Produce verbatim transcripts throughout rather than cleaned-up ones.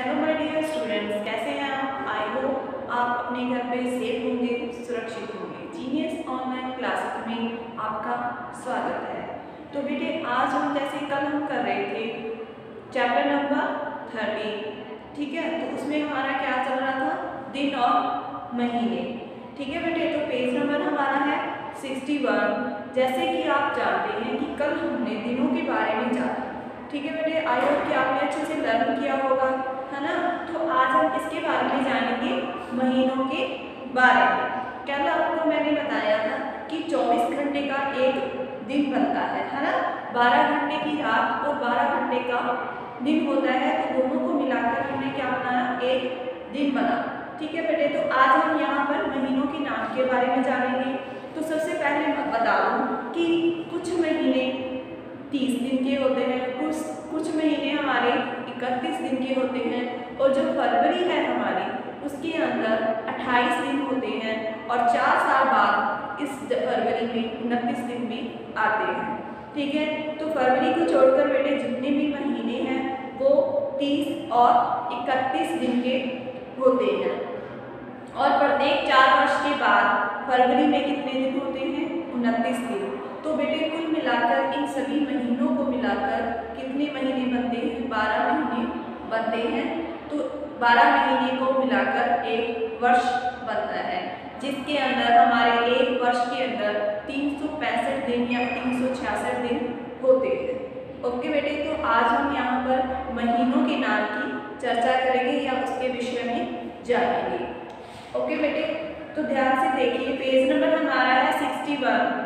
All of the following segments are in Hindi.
हेलो माय डियर स्टूडेंट्स, कैसे हैं आप? आई होप आप अपने घर पे सेफ होंगे, सुरक्षित होंगे। जीनियस ऑनलाइन क्लासेस में आपका स्वागत है। तो बेटे, आज हम जैसे कल हम कर रहे थे चैप्टर नंबर थर्टी, ठीक है। तो उसमें हमारा क्या चल रहा था? दिन और महीने, ठीक है बेटे। तो पेज नंबर हमारा है सिक्सटी वन। जैसे कि आप जानते हैं कि कल हमने दिनों के बारे में जाना, ठीक है बेटे। आई होप कि आपने अच्छे से लर्न किया होगा, है ना। तो आज हम इसके बारे में जानेंगे, महीनों के बारे में। कल आपको मैंने बताया था कि चौबीस घंटे का एक दिन बनता है है ना। बारह घंटे की रात और बारह घंटे का दिन होता है, तो दोनों को मिलाकर हमने क्या बनाया? एक दिन बना, ठीक है बेटे। तो आज हम यहाँ पर महीनों के नाम के बारे में जानेंगे। तो सबसे पहले मैं बता दूँ कि कुछ महीने तीस दिन के होते हैं, कुछ कुछ महीने हमारे इकतीस दिन के होते हैं, और जो फरवरी है हमारी उसके अंदर अट्ठाईस दिन होते हैं, और चार साल बाद इस फरवरी में उनतीस दिन भी आते हैं, ठीक है। तो फरवरी को छोड़कर बेटे जितने भी महीने हैं वो तीस और इकतीस दिन के होते हैं, और प्रत्येक चार वर्ष के बाद फरवरी में कितने दिन होते हैं? उनतीस दिन। तो बेटे कुल मिलाकर इन सभी महीनों को मिलाकर कितने महीने बनते हैं? बारह महीने बनते हैं। तो बारह महीने को मिलाकर एक वर्ष बनता है, जिसके अंदर हमारे एक वर्ष के अंदर तीन सौ पैंसठ दिन या तीन सौ छियासठ दिन होते हैं। ओके बेटे, तो आज हम यहाँ पर महीनों के नाम की चर्चा करेंगे या उसके विषय में जानेंगे। ओके बेटे, तो ध्यान से देखिए, पेज नंबर हमारा है सिक्सटी वन।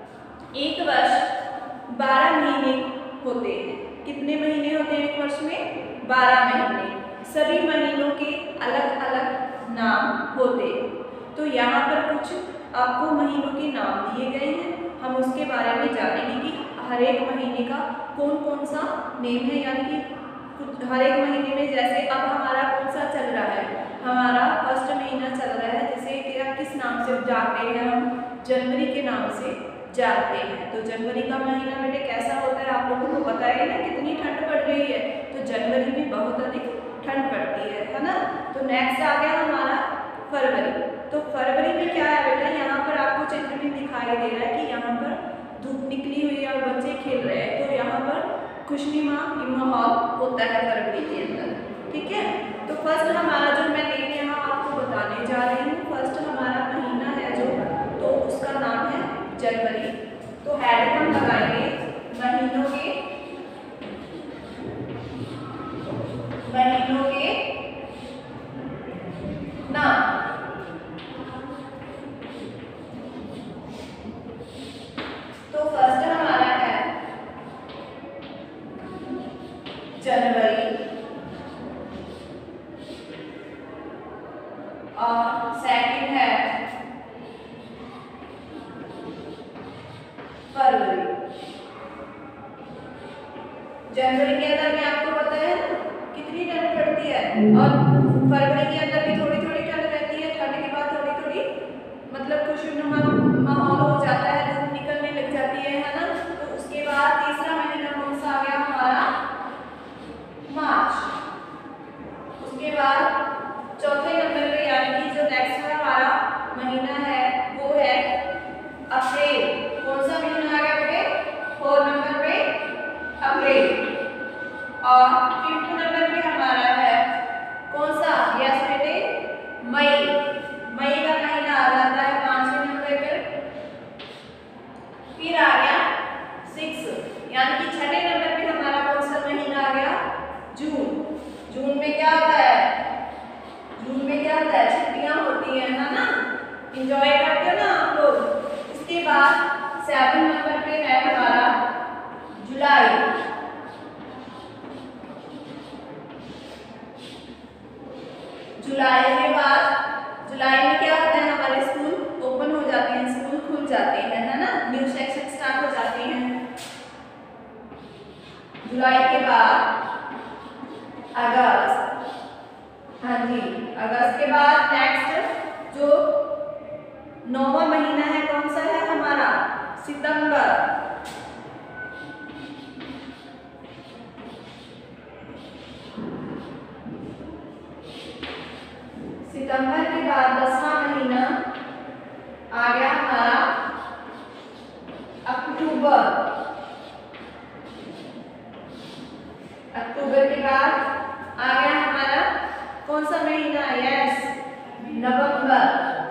एक वर्ष बारह महीने होते हैं। कितने महीने होते हैं एक वर्ष में? बारह महीने। सभी महीनों के अलग अलग नाम होते हैं। तो यहाँ पर कुछ आपको महीनों के नाम दिए गए हैं, हम उसके बारे में जानेंगे कि हर एक महीने का कौन कौन सा नेम है, यानी कि कुछ हर एक महीने में। जैसे अब हमारा कौन सा चल रहा है? हमारा फर्स्ट महीना चल रहा है, जिसे क्या किस नाम से जानते हैं हम? जनवरी के नाम से जानते हैं। तो जनवरी का महीना बेटे कैसा होता है? आप लोगों को पता है ना कितनी ठंड पड़ रही है। तो जनवरी में बहुत अधिक ठंड पड़ती है, है ना। तो नेक्स्ट आ गया हमारा फरवरी। तो फरवरी में क्या है बेटा? यहाँ पर आपको चित्र भी दिखाई दे रहा है कि यहाँ पर धूप निकली हुई है और बच्चे खेल रहे हैं। तो यहाँ पर खुशनुमा माहौल होता है फरवरी के अंदर, ठीक है। तो फर्स्ट हमारा जो मैं नेम यहाँ आपको बताने जा रही हूँ, फर्स्ट हमारा महीना है जो, तो उसका नाम है जनवरी। तो हेड हम लगाएंगे महीनों के महीनों के नाम। तो फर्स्ट हमारा है जनवरी, और सेकंड है फरवरी। जनवरी के अंदर में आपको पता है ना कितनी ठंड पड़ती है, और फरवरी के अंदर भी थोड़ी थोड़ी ठंड रहती है। ठंड के बाद थोड़ी थोड़ी मतलब खुशनुमा माहौल हो जाता है, धूप निकलने लग जाती है, है ना। तो उसके बाद तीसरा महीना कौन सा आ गया हमारा? मार्च। उसके बाद चौथे नंबर पे, यानी कि जो नेक्स्ट हमारा महीना है वो है अप्रैल। कौन सा महीना आ गया बेटे? फोर नंबर पे अप्रैल। और फिफ्थ नंबर पे हमारा है कौन सा? यस बेटे, मई। मई का महीना आ जाता है पांचवें नंबर पे। फिर आ गया सिक्स, यानी कि छठे नंबर पे हमारा कौन सा महीना आ गया? जून। जून में क्या होता है? जून में क्या होता है? छुट्टियां होती हैं, है ना। एंजॉय करते हो ना आप लोग। इसके बाद सेवन नंबर पे है हमारा जुलाई। जुलाई के बाद जुलाई में क्या होता है? हमारे स्कूल ओपन हो जाते हैं, स्कूल खुल जाते हैं, है ना। न्यू सेक्शन स्टार्ट हो जाते हैं। जुलाई के बाद अगस्त। हाँ जी, अगस्त के बाद नेक्स्ट जो नौवां महीना है कौन सा है हमारा? सितंबर। सितंबर के बाद दसवां महीना आ गया हमारा अक्टूबर। अक्टूबर के बाद आ गया हमारा कौन सा महीना? यस, नवंबर।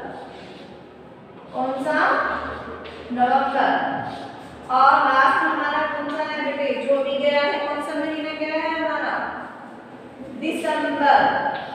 कौन सा? नवंबर। और लास्ट हमारा कौन सा है बेटे? जो भी गया है, कौन सा महीना गया है हमारा? दिसंबर।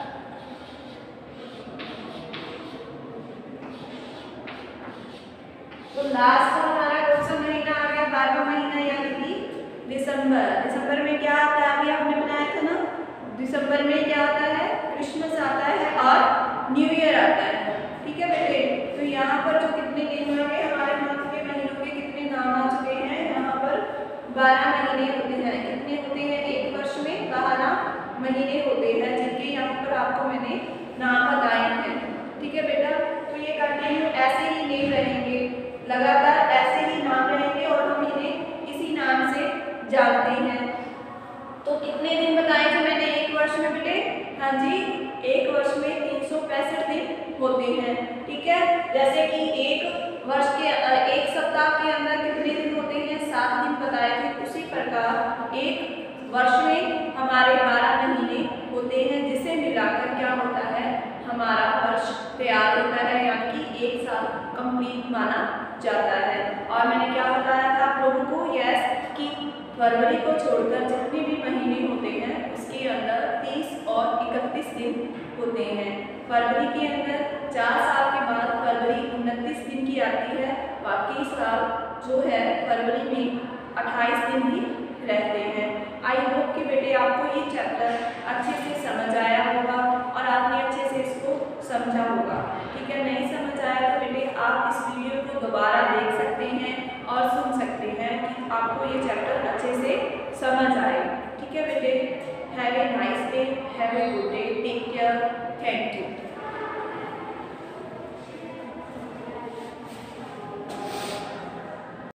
तो लास्ट हमारा कौन सा महीना आ गया? बारहवां महीना यानी कि दिसंबर। दिसंबर में क्या आता है? अभी आपने बनाया था ना, दिसंबर में क्या आता है? क्रिसमस आता है और न्यू ईयर आता है। ठीक है बेटे, तो यहाँ पर जो कितने दिन आ गए हमारे मंथ के, महीनों के कितने नाम आ चुके हैं? यहाँ पर बारह महीने होते हैं। कितने होते हैं एक वर्ष में? बारह महीने होते हैं, जिनके यहाँ पर आपको मैंने नाम बताए हैं। ठीक है बेटा, तो ये कंटिन्यू ऐसे ही नेम रहेंगे, लगातार ऐसे ही नाम रहेंगे और हम इन्हें इसी नाम से जानते हैं। तो कितने दिन बताए थे मैंने एक वर्ष में बेटे? हाँ जी, एक वर्ष में तीन सौ पैंसठ दिन होते हैं। ठीक है, जैसे कि एक वर्ष के एक सप्ताह के अंदर कितने दिन होते हैं? सात दिन बताए थे। उसी प्रकार एक वर्ष में हमारे बारह महीने होते हैं, जिसे मिलाकर क्या होता है? हमारा वर्ष तैयार होता है, यानी कि एक साल कंप्लीट माना जाता है। और मैंने क्या बताया था आप लोगों को? यस, कि फरवरी को छोड़कर जितने भी महीने होते हैं उसके अंदर तीस और इकतीस दिन होते हैं। फरवरी के अंदर चार साल के बाद फरवरी उनतीस दिन की आती है, बाकी साल जो है फरवरी में अट्ठाईस दिन ही रहते हैं। आई होप कि बेटे आपको ये चैप्टर अच्छे से समझ आया होगा और आपने अच्छे से इसको समझा होगा। ठीक है, नहीं समझ आया तो बेटे आप इस वीडियो को दोबारा देख सकते हैं और सुन सकते हैं कि आपको ये चैप्टर अच्छे से समझ आए। ठीक है बेटे, have a nice day, have a good day, take care, thank you.